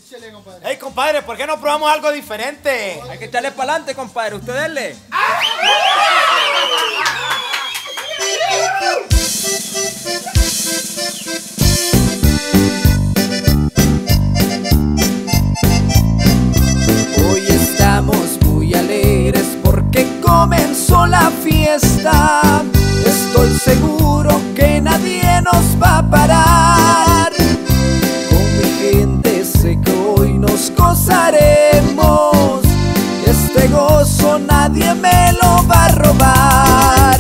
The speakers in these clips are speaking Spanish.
Échale, compadre. Hey, compadre, ¿por qué no probamos algo diferente? Hay que echarle para adelante, compadre. Usted denle. Hoy estamos muy alegres porque comenzó la fiesta. Estoy seguro que nadie nos va a parar. Con mi gente sé que hoy nos gozaremos. Este gozo nadie me lo va a robar.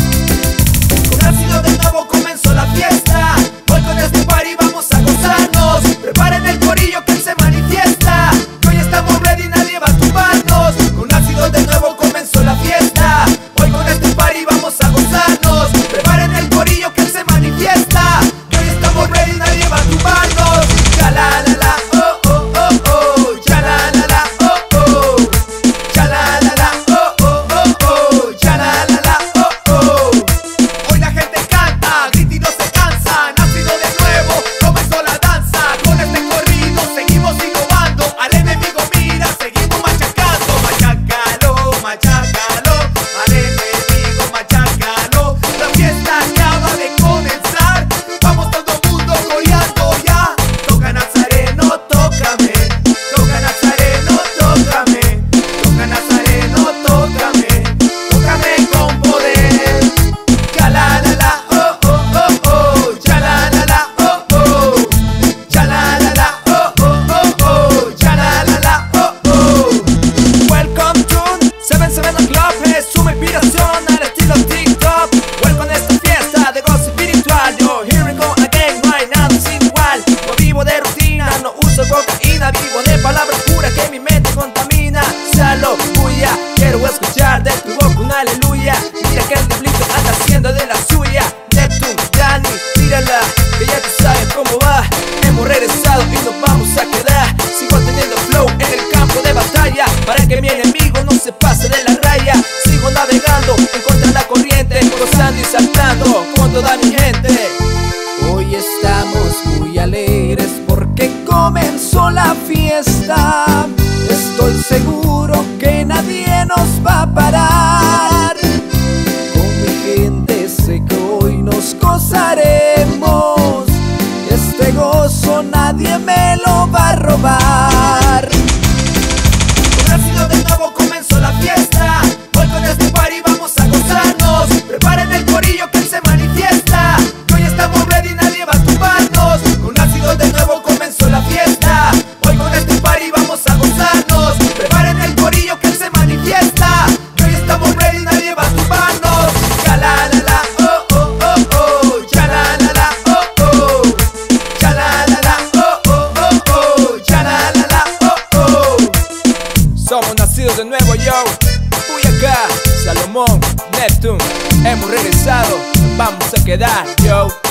Con ácido de nuevo comenzó la fiesta. Hoy con este party vamos a gozarnos. Preparen el corillo que se manifiesta. Que hoy estamos ready, nadie va a tumbarnos. Con ácido de nuevo comenzó la fiesta. Hoy con este party vamos a gozarnos. Preparen el corillo que se manifiesta. Que hoy estamos ready, nadie va a tumbarnos. Ya la la la, oh oh oh oh. Ya la la la, oh oh. Ya la la la, oh oh oh oh. Ya la la la, oh oh. Hoy la gente canta, grita y no se cansa. Nacido de nuevo, comenzó la danza. Con este corrido seguimos innovando. Al enemigo mira, seguimos machacando. Machácalo, machácalo. Al enemigo machácalo. La fiesta acaba de comenzar. Vamos todo mundo coreando ya. Toca Nazareno, tócame. Toca Nazareno, tócame. Toca Nazareno, tócame. Tócame con poder. Ya la la la, oh oh oh oh. Ya la la la, oh oh. Ya la la la, oh oh oh oh. Ya la la la, oh oh. Welcome to 7-7 Club. Es su inspiración al estilo TikTok. Welcome a esta fiesta de gozo espiritual. Yo here we go again, no hay nada sin igual. No vivo de rutina, no uso cocaína. Vivo de palabras puras que mi mente contamina. Salo, bulla, quiero escuchar de tu boca un aleluya. Mira que el diablito anda haciendo de la suya. Neptune, Dani, tírala, que ya tú sabes cómo va. Hemos regresado y nos vamos a quedar. Sigo teniendo flow en el campo de batalla, para que mi enemigo no se pase de la raya. Sigo navegando en contra de la corriente, gozando y saltando con toda mi gente. Hoy estamos muy alegres porque comenzó la fiesta. Estoy seguro que nadie nos va a parar. Con mi gente sé que hoy nos gozaremos. Este gozo nadie me lo va a robar. Con ácido de nuevo comenzó la fiesta. Hoy con este party vamos a gozarnos. Preparen el corillo que se manifiesta. Que hoy estamos ready, nadie va a tumbarnos. Con ácido de nuevo comenzó la fiesta. Hoy con este party vamos a gozarnos. Preparen el corillo que se manifiesta. Que hoy estamos ready, nadie va a tumbarnos. Ya la la la, oh oh oh oh. Ya la la la, oh oh. Ya la la la, oh oh oh oh. Ya la la la, oh oh. Somos nacidos de nuevo, yo. Buyacá, Salomón, Neptune. Hemos regresado, nos vamos a quedar, yo.